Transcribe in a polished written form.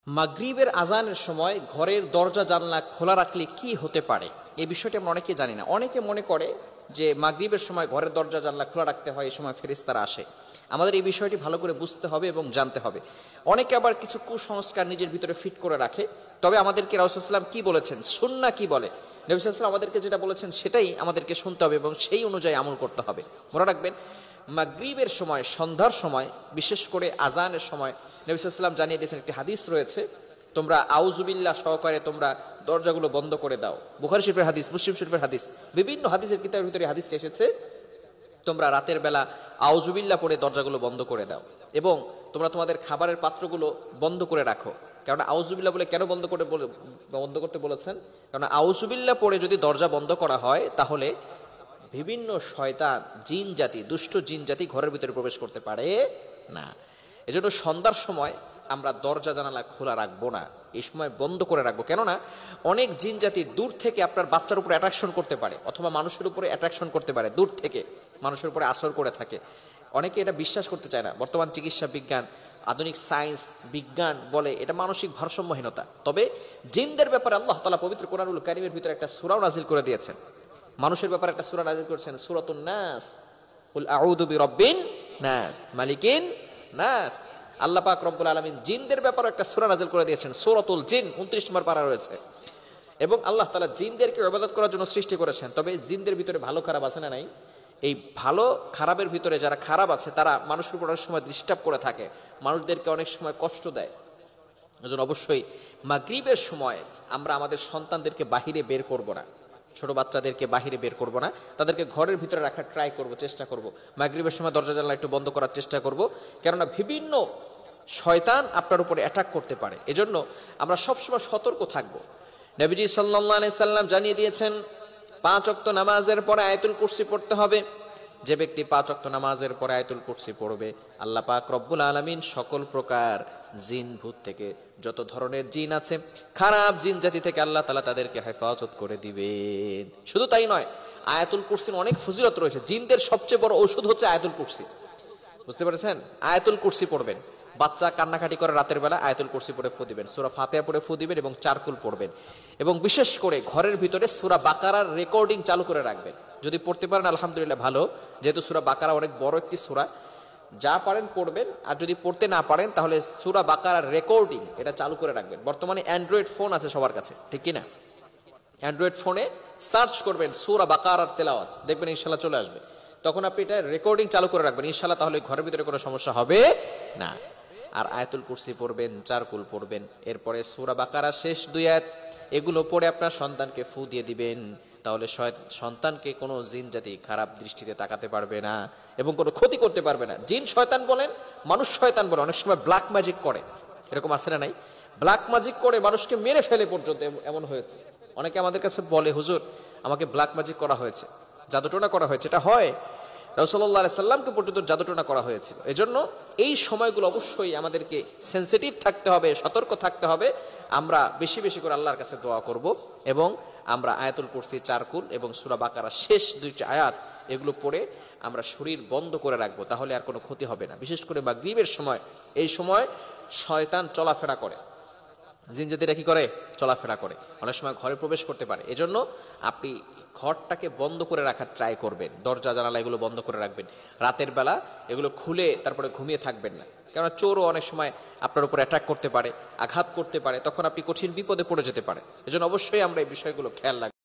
মাগরিবের আজানের সময় ঘরের দরজা জানলা খোলা রাখলে কি হতে পারে, এই বিষয়টি আমরা অনেকে জানি না। অনেকে মনে করে যে মাগরিবের সময় ঘরের দরজা জানলা খোলা রাখতে হয়, এই সময় ফেরেশতারা আসে। আমাদের এই বিষয়টি ভালো করে বুঝতে হবে এবং জানতে হবে। অনেকে আবার কিছু কুসংস্কার নিজের ভিতরে ফিট করে রাখে। তবে আমাদেরকে রাসূল সাল্লাল্লাহু আলাইহি ওয়াসাল্লাম কি বলেছেন, সুন্নাহ কি বলে, নবী সাল্লাল্লাহু আলাইহি ওয়াসাল্লাম আমাদেরকে যেটা বলেছেন সেটাই আমাদেরকে শুনতে হবে এবং সেই অনুযায়ী আমল করতে হবে। মনে রাখবেন, মাগরিবের সময়, সন্ধ্যার সময়, বিশেষ করে আজানের সময় নবী সাল্লাল্লাহু আলাইহি ওয়াসাল্লাম জানিয়ে দিয়েছেন, একটি হাদিস রয়েছে, তোমরা আউযুবিল্লাহ সহকারে তোমরা দরজাগুলো বন্ধ করে দাও। বুখারী শরীফের হাদিস, মুসলিম শরীফের হাদিস, বিভিন্ন হাদিসের কিতাবের ভিতরে হাদিসটা এসেছে, তোমরা রাতের বেলা আউযুবিল্লাহ পড়ে দরজাগুলো বন্ধ করে দাও এবং তোমরা তোমাদের খাবারের পাত্রগুলো বন্ধ করে রাখো। কারণ আউযুবিল্লাহ বলে কেন বন্ধ করতে বলেছেন? কারণ আউযুবিল্লাহ পড়ে যদি দরজা বন্ধ করা হয় তাহলে বিভিন্ন শয়তান, জিন জাতি, দুষ্ট জিন জাতি ঘরের ভিতরে প্রবেশ করতে পারে না। এজন্য সন্ধ্যার সময় আমরা দরজা জানালা খোলা রাখবো না, এই সময় বন্ধ করে রাখবো। কেননা অনেক জিন জাতি দূর থেকে আপনার বাচ্চার উপরে অ্যাট্রাকশন করতে পারে অথবা মানুষের উপরে অ্যাট্রাকশন করতে পারে, দূর থেকে মানুষের উপরে আসর করে থাকে। অনেকে এটা বিশ্বাস করতে চায় না। বর্তমান চিকিৎসা বিজ্ঞান, আধুনিক সায়েন্স বিজ্ঞান বলে এটা মানসিক ভারসাম্যহীনতা। তবে জিনদের ব্যাপারে আল্লাহ তাআলা পবিত্র কোরআনুল কারীমের ভিতরে একটা সূরা নাযিল করে দিয়েছেন। মানুষের ব্যাপারে একটা সূরা নাযিল করেছেন, সূরাতুন নাস, কুল আউযু বিরাব্বিন নাস, মালিকিন নাস। আল্লাহ পাক রব্বুল আলামিন জিনদের ব্যাপারে একটা সূরা নাযিল করে দিয়েছেন, সূরাতুল জিন, 29 নম্বর পারা রয়েছে। এবং আল্লাহ তাআলা জিনদেরকে ইবাদত করার জন্য সৃষ্টি করেছেন। তবে জিনদের ভিতরে ভালো খারাপ আছে না নাই? এই ভালো খারাপের ভিতরে যারা খারাপ আছে তারা মানুষের উপর অনেক সময় ডিস্টার্ব করে থাকে, মানুষদেরকে অনেক সময় কষ্ট দেয়। এজন্য অবশ্যই মাগরিবের সময় আমরা আমাদের সন্তানদেরকে বাহিরে বের করব না, ছোট বাচ্চাদেরকে বাহিরে বের করব না, তাদেরকে ঘরের ভিতরে রাখার ট্রাই করব, চেষ্টা করব। মাগরিবের সময় দরজা জানালা একটু বন্ধ করার চেষ্টা করব, কেননা বিভিন্ন শয়তান আপনার উপরে অ্যাটাক করতে পারে। এজন্য আমরা সবসময় সতর্ক থাকব। নবীজি সাল্লাল্লাহু আলাইহি সাল্লাম জানিয়ে দিয়েছেন 5 ওয়াক্ত নামাজের পরে আয়াতুল কুরসি পড়তে হবে। যে ব্যক্তি 5 ওয়াক্ত নামাজের পরে আয়াতুল কুরসি পড়বে, আল্লাহ পাক রব্বুল আলামিন সকল প্রকার জিন ভূত থেকে, যত ধরনের জিন আছে, খারাপ জিন জাতি থেকে আল্লাহ তাআলা তাদেরকে হেফাজত করে দিবেন। শুধু তাই নয়, আয়াতুল কুরসির অনেক ফজিলত রয়েছে। জিনদের সবচেয়ে বড় ঔষধ হচ্ছে আয়াতুল কুরসি। বুঝতে পেরেছেন? আয়াতুল কুরসি পড়বেন। বাচ্চা কান্নাকাটি করে রাতের বেলা আয়াতুল কুরসি পড়ে ফু দিবেন, সূরা ফাতিহা পড়ে ফু দিবেন এবং চারকুল পড়বেন। এবং বিশেষ করে ঘরের ভিতরে সূরা বাকারার রেকর্ডিং চালু করে রাখবেন। যদি পড়তে পারেন আলহামদুলিল্লাহ ভালো, যেহেতু সূরা বাকারা অনেক বড় একটি সূরা, যা পারেন পড়বেন। আর যদি পড়তে না পারেন তাহলে সূরা বাকারার রেকর্ডিং এটা চালু করে রাখবেন। বর্তমানে অ্যান্ড্রয়েড ফোন আছে সবার কাছে, ঠিক কি না? অ্যান্ড্রয়েড ফোনে সার্চ করবেন সূরা বাকারার তেলাওয়াত, দেখবেন ইনশাআল্লাহ চলে আসবে। তখন আপনি এটা রেকর্ডিং চালু করে রাখবেন ইনশাআল্লাহ, তাহলে ঘরের ভিতরে কোনো সমস্যা হবে না। আর আয়াতুল কুরসি পড়বেন, চারকুল পড়বেন, এরপরে সূরা বাকারার শেষ 2 আয়াত, এগুলো পড়ে আপনার সন্তানকে ফু দিয়ে দিবেন। তাহলে সন্তানকে কোনো জিন জাতি খারাপ দৃষ্টিতে তাকাতে পারবে না এবং কোনো ক্ষতি করতে পারবে না। জিন শয়তান বলেন, মানুষ শয়তান বলেন, অনেক সময় ব্ল্যাক ম্যাজিক করে, এরকম আছে না নাই? ব্ল্যাক ম্যাজিক করে মানুষকে মেরে ফেলে পর্যন্ত, এমন হয়েছে। অনেকে আমাদের কাছে বলে, হুজুর আমাকে ব্ল্যাক ম্যাজিক করা হয়েছে, জাদুটোনা করা হয়েছে। এটা হয়, রাসূলুল্লাহ সাল্লাল্লাহু আলাইহি সাল্লামকে পর্যন্ত জাদুটোনা করা হয়েছিল। এজন্য এই সময়গুলো অবশ্যই আমাদেরকে সেনসিটিভ থাকতে হবে, সতর্ক থাকতে হবে। আমরা বেশি বেশি করে আল্লাহর কাছে দোয়া করব এবং আমরা আয়াতুল কুরসি, চারকুল এবং সূরা বাকারার শেষ 2টি আয়াত এগুলো পড়ে আমরা শরীর বন্ধ করে রাখবো, তাহলে আর কোনো ক্ষতি হবে না। বিশেষ করে মাগরিবের সময়, এই সময় শয়তান চলাফেরা করে, জিন জাতিরা কি করে? চলাফেরা করে, অনেক সময় ঘরে প্রবেশ করতে পারে। এজন্য আপনি ঘরটাকে বন্ধ করে রাখার ট্রাই করবেন, দরজা জানালা এগুলো বন্ধ করে রাখবেন। রাতের বেলা এগুলো খুলে তারপরে ঘুমিয়ে থাকবেন না, কারণ চোরও অনেক সময় আপনার উপর অ্যাটাক করতে পারে, আঘাত করতে পারে, তখন আপনি কঠিন বিপদে পড়ে যেতে পারেন। এজন্য অবশ্যই আমরা এই বিষয়গুলো খেয়াল রাখবো।